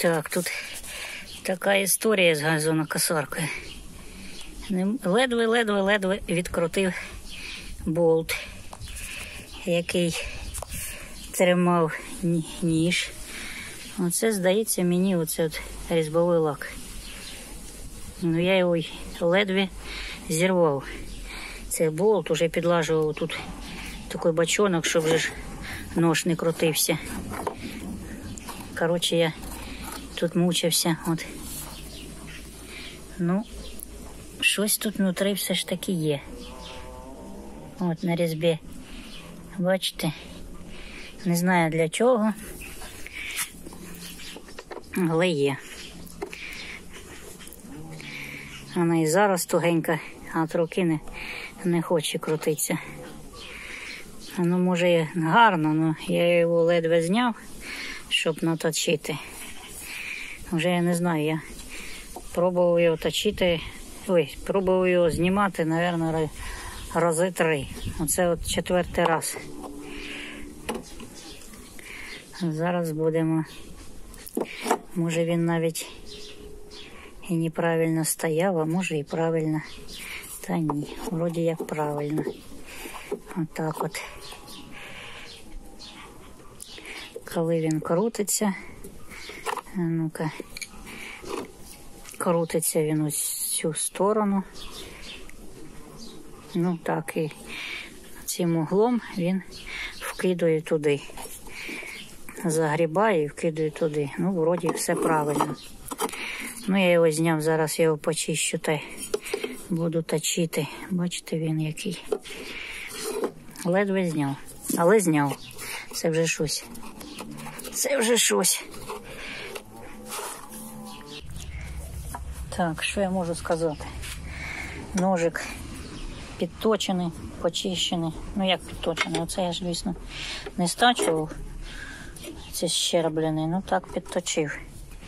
Так, тут така історія з газонокосаркою. Ледве відкрутив болт, який тримав ніж. Оце, здається, мені оце от різьбовий лак. Ну, я його ледве зірвав. Цей болт уже підлажував тут такий бачонок, щоб же ж нож не крутився. Коротше, я тут мучився. От. Ну, щось тут внутрі все ж таки є. От на різьбі. Бачите? Не знаю для чого. Але є. Вона і зараз тугенька, а от руки не хоче крутитися. Ну, може і гарно, але я його ледве зняв, щоб наточити. Вже я не знаю, я пробував його точити, пробував його знімати, мабуть, рази 3. Оце от 4-й раз. Зараз будемо, може він навіть і неправильно стояв, а може і правильно. Та ні, вроді як правильно. Отак от. Коли він крутиться, ну-ка, крутиться він ось цю сторону. Ну так, і цим углом він вкидує туди. Загрібає і вкидує туди. Ну, вроді все правильно. Ну, я його зняв, зараз я його почищу та буду точити. Бачите, він який. Ледве зняв. Але зняв. Це вже щось. Це вже щось. Так, що я можу сказати? Ножик підточений, почищений. Ну, як підточений? Оце я ж, звісно, не стачував. Це щерблений. Ну, так підточив.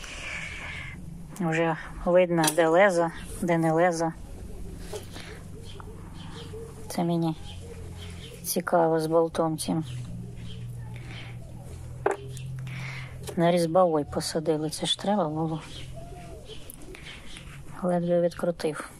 Вже видно, де лезо, де не лезо. Це мені цікаво з болтом цим. На різьбовий посадили, це ж треба було. Ледве відкрутив.